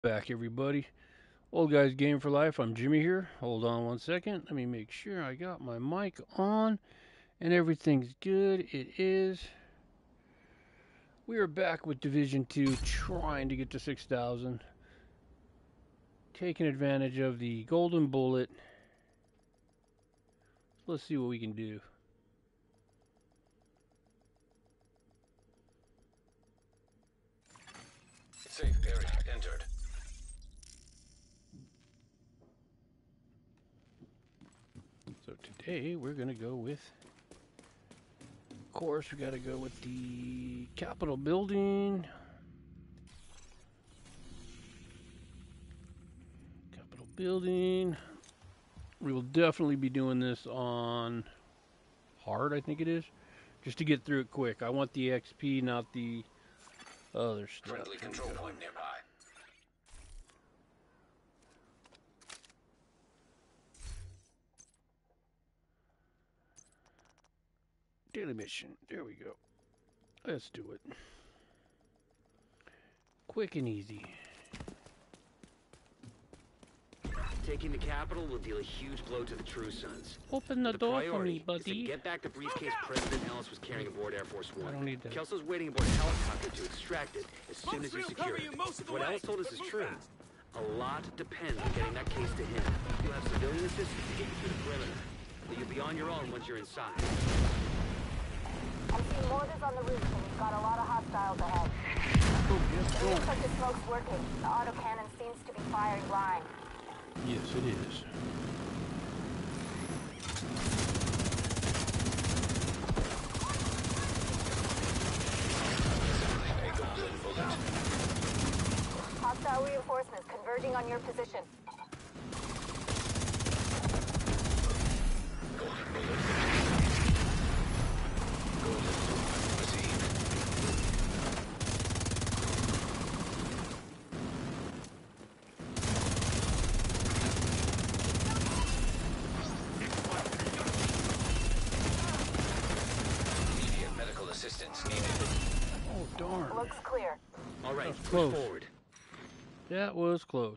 Back, everybody. Old Guys Game for Life. I'm Jimmy here. Hold on one second. Let me make sure I got my mic on and everything's good. It is. We are back with Division 2, trying to get to 6,000. Taking advantage of the golden bullet. Let's see what we can do. Safe area entered. So today we're going to go with, of course, we got to go with the Capitol building. Capitol building. We will definitely be doing this on hard, I think it is, just to get through it quick. I want the XP, not the other stuff. Friendly control point nearby. Daily mission. There we go. Let's do it. Quick and easy. Taking the capital will deal a huge blow to the True Sons. Open the door for me, Is to buddy. get back the briefcase President Ellis was carrying aboard Air Force One. I don't need that. Kelso's waiting aboard a helicopter to extract it as soon as you secure it. What Ellis told us is true. A lot depends on getting that case to him. You'll have civilian assistance to get you through the perimeter, but you'll be on your own once you're inside. I see mortars on the roof, and we've got a lot of hostiles ahead. Oh, yes, It looks like the smoke's working. The autocannon seems to be firing blind. yes, it is. A golden bullet. Hostile reinforcements converging on your position. Golden bullet. Golden bullet received. Immediate medical assistance needed. Oh, darn. Looks clear. All right, That's push close. forward. That was close.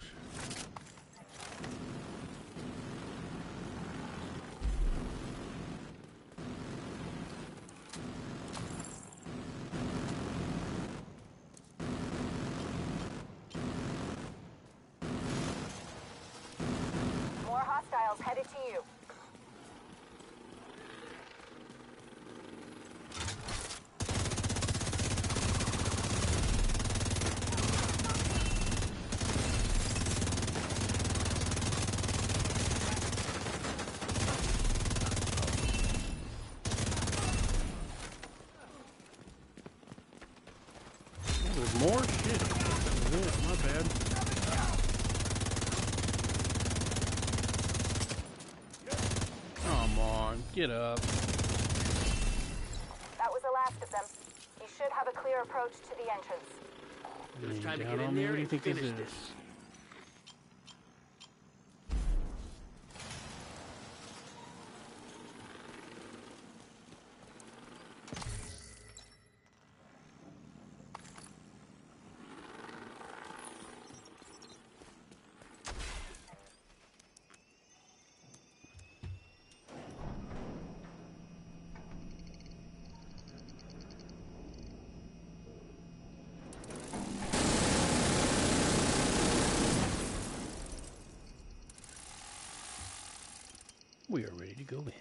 More hostiles headed to you. Oh, there's more shit. Yeah, my bad. Come on, get up. That was the last of them. You should have a clear approach to the entrance. It's Laying time to down get on in me. there What do you and think finish this this. is? We are ready to go in.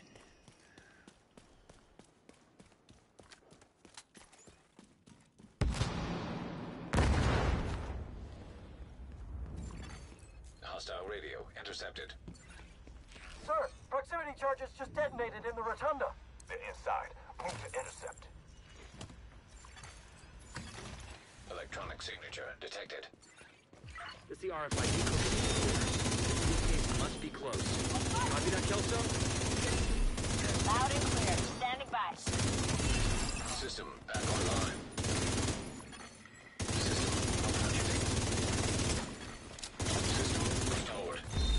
Hostile radio intercepted. Sir, proximity charges just detonated in the rotunda. They're inside. Move to intercept. Electronic signature detected. It's the RFID code. This case must be close. Copy that, Kelso? Loud and clear. Standing by. System back online. System updating. System restored.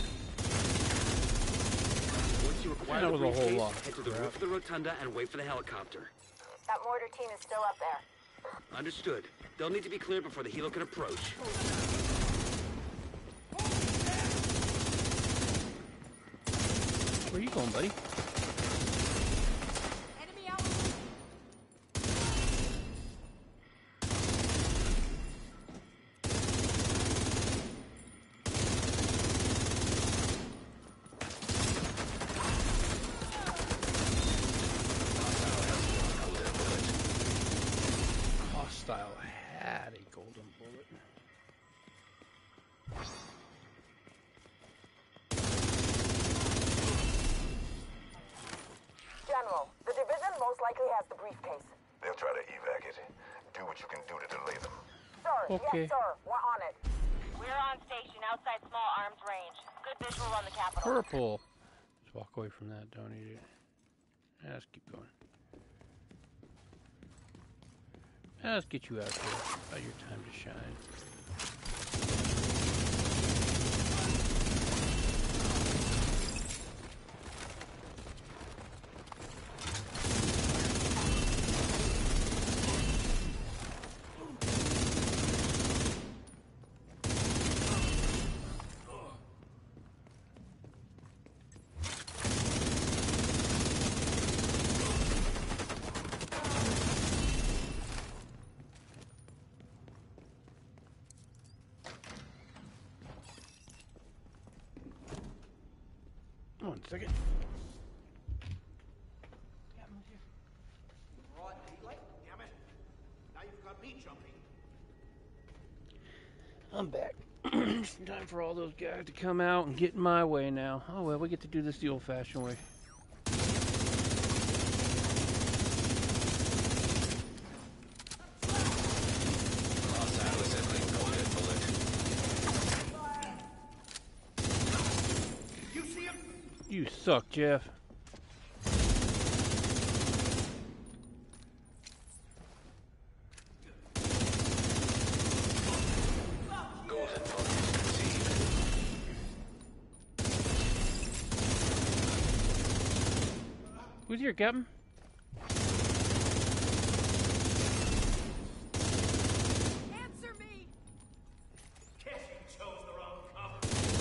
Once you acquire That the was a whole briefcase, lot of head to the crap. roof of the rotunda and wait for the helicopter. That mortar team is still up there. Understood. They'll need to be cleared before the helo can approach. on, buddy. Enemy out. Hostile had a golden bullet. General, the division most likely has the briefcase. They'll try to evac it. Do what you can do to delay them. Sir, Okay. yes, sir. We're on it. We're on station outside small arms range. Good visual on the capital. Purple. Let's walk away from that. Don't need it. Yeah, let's keep going. Yeah, let's get you out there. About your time to shine. One second. Broad daylight? Damn it. Now you've got me jumping. I'm back. It's time for all those guys to come out and get in my way now. Oh well, we get to do this the old-fashioned way. Hostile assembling golden bullet. You see him? You suck, Jeff. Golden bullet conceived. Who's here, Captain? Answer me! Guess you chose the wrong cover.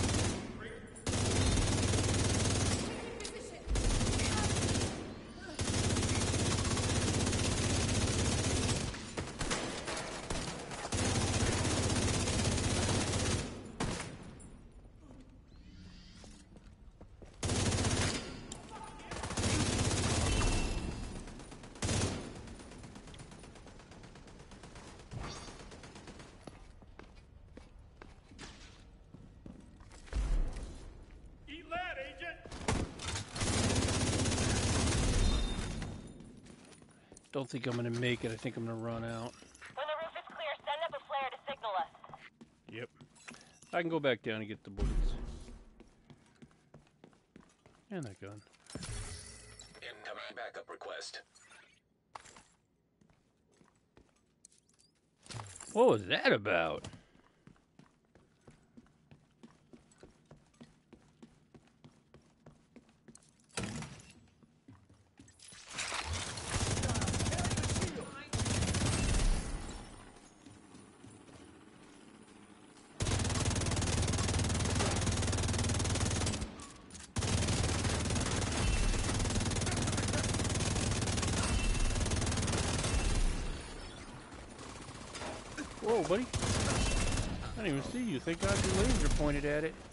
Eat that, Agent! Don't think I'm gonna make it. I think I'm gonna run out. When the roof is clear, send up a flare to signal us. Yep. I can go back down and get the bullets. And that gun. Incoming backup request. What was that about? Whoa, buddy. I didn't even see you. Thank God your laser pointed at it.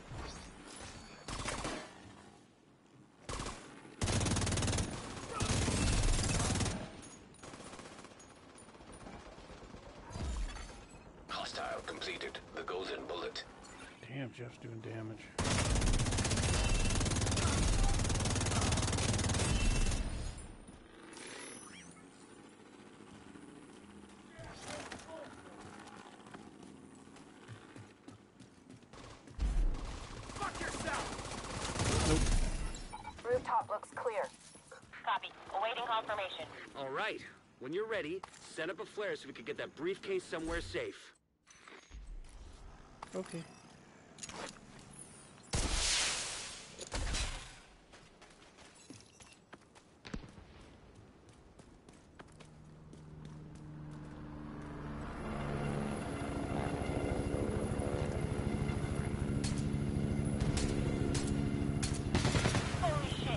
Hostile completed the golden bullet. Damn, Jeff's doing damage. Fuck yourself! Rooftop looks clear. Copy. Awaiting confirmation. All right. When you're ready, set up a flare so we can get that briefcase somewhere safe. Okay. Holy shit.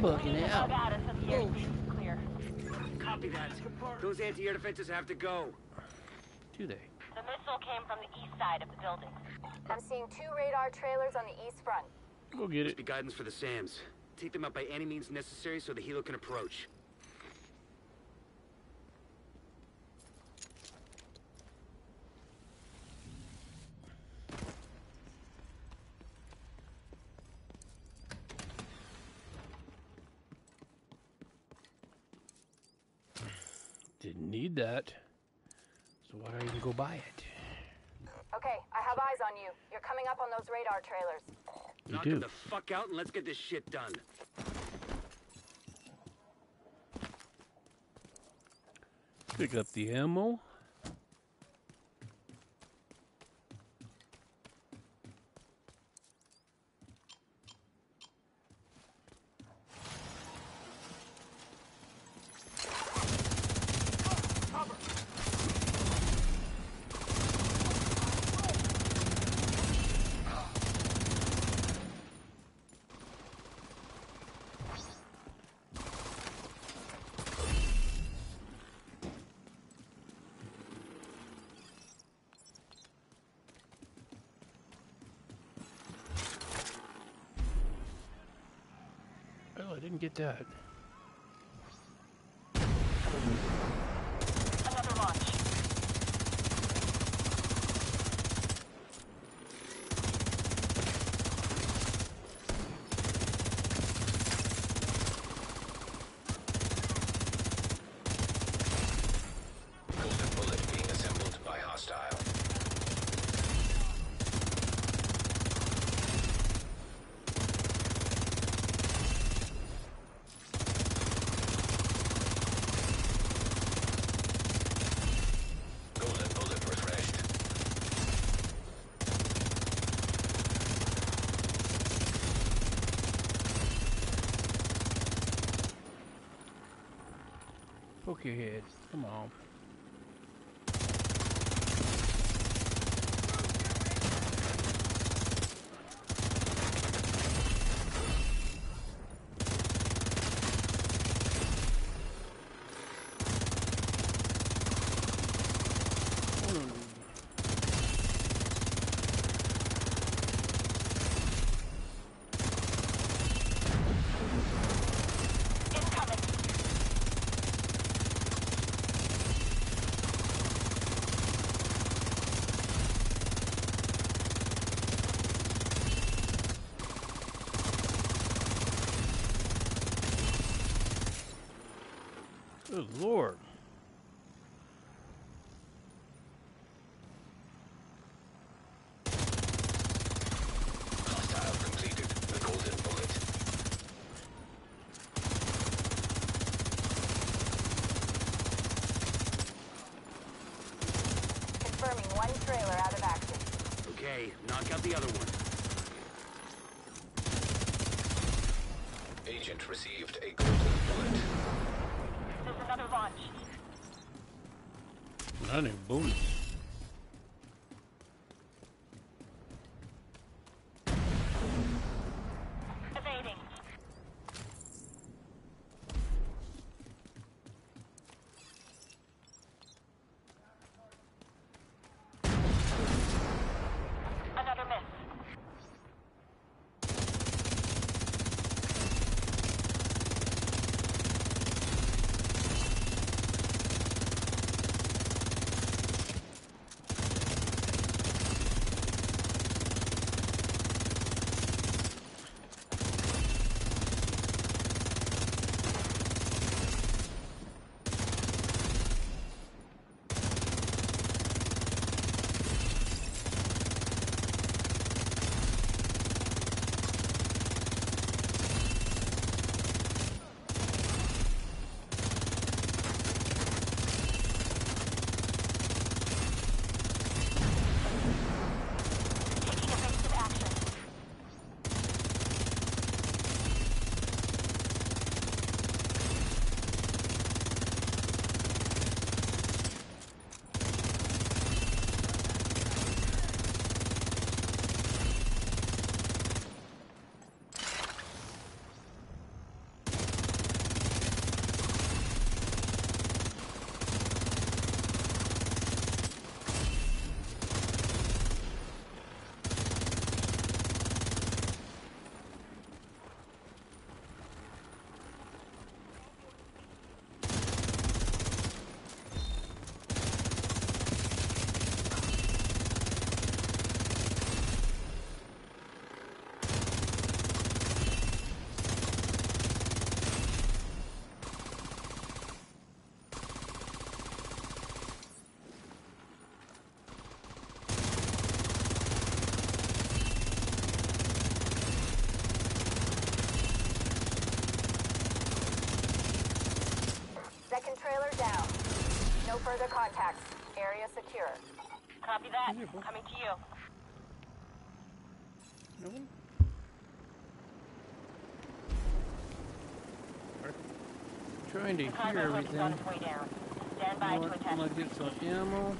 fucking hell. Bug out us so the airspace is clear. Copy that. Those anti-air defenses have to go. Do they? The missile came from the east side of the building. I'm seeing 2 radar trailers on the east front. Go get Must it. be guidance for the SAMs. Take them out by any means necessary so the helo can approach. Didn't need that. So why do I even go buy it? Okay, I have eyes on you. You're coming up on those radar trailers. You Knock do. them the fuck out and let's get this shit done. Pick up the ammo. Oh, I didn't get that. Another launch. Golden bullet being assembled by hostile. Golden bullet refreshed. Poke your head. Come on. Incoming. Good Lord. Hostile completed the golden bullet. Confirming 1 trailer out of action. Okay, knock out the other one. Agent received a golden bullet. There's another launch. Not any bonus. Evading. Another miss. further contacts. Area secure. Copy that. Coming to you. No one? Trying to The hear convoy is on everything. its way down. Stand You by know to what? attach I'm the gonna get some ammo.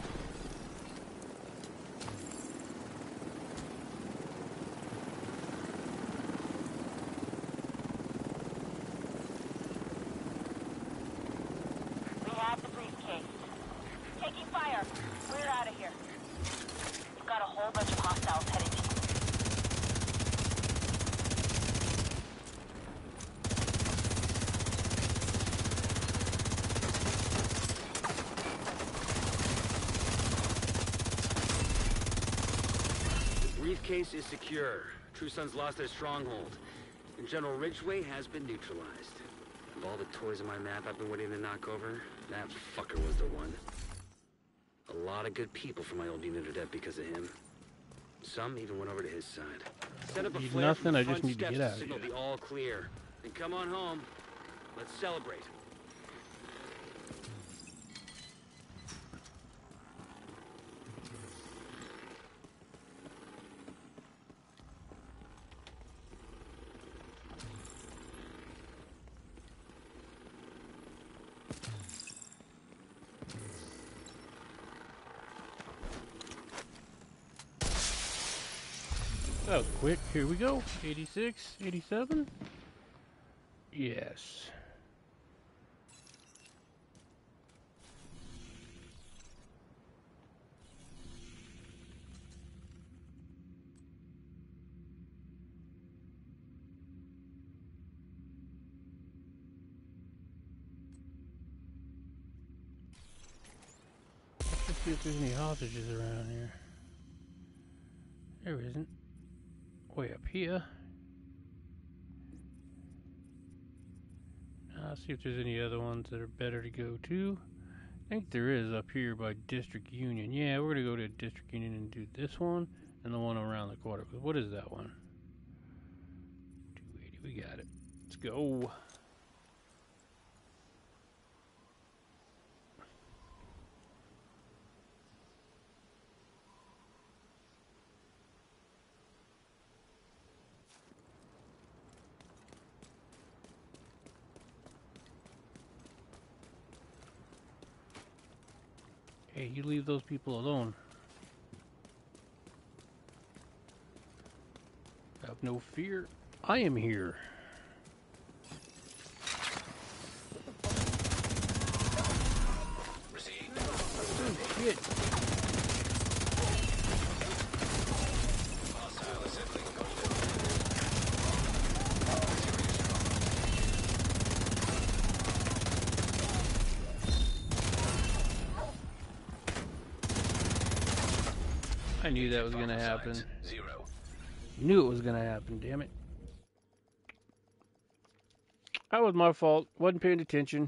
We have the briefcase. Taking fire. We're out of here. We've got a whole bunch of hostiles headed to you. The briefcase is secure. True Sons lost their stronghold, and General Ridgway has been neutralized. Of all the toys on my map I've been waiting to knock over, that fucker was the one. A lot of good people from my old unit are dead because of him. Some even went over to his side. Set up a Need flare from nothing, the I just front need to steps get out of signal here. the all clear. And come on home. Let's celebrate. That was quick. Here we go. 86, 87. Yes. Let's see if there's any hostages around here. There isn't. Way up here. I'll see if there's any other ones that are better to go to. I think there is up here by District Union. Yeah, we're gonna go to District Union and do this one and the one around the corner. What is that one? 280. We got it. Let's go. Hey, you leave those people alone. Have no fear. I am here. Received. Oh, shit. Hostile assembling golden. I knew that was gonna happen. 0. Knew it was gonna happen, damn it. That was my fault. Wasn't paying attention.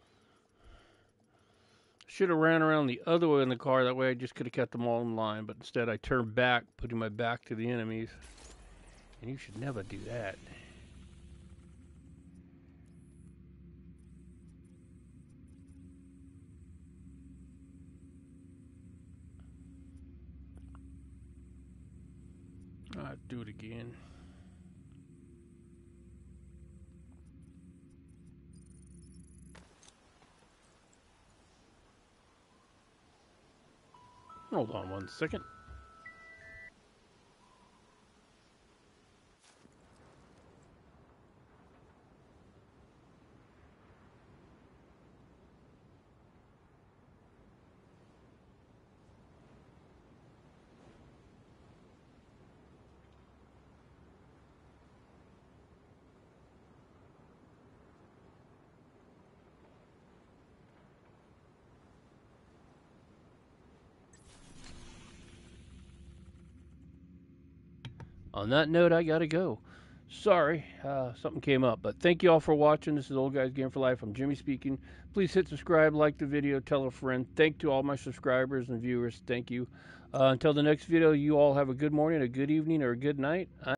Should have ran around the other way in the car. That way I just could have kept them all in line. But instead I turned back, putting my back to the enemies. And you should never do that. I'll do it again. Hold on one second. On that note, I gotta go. Sorry, something came up. But thank you all for watching. This is Old Guys Game for Life. I'm Jimmy speaking. Please hit subscribe, like the video, tell a friend. Thank to all my subscribers and viewers. Thank you. Until the next video, you all have a good morning, a good evening, or a good night.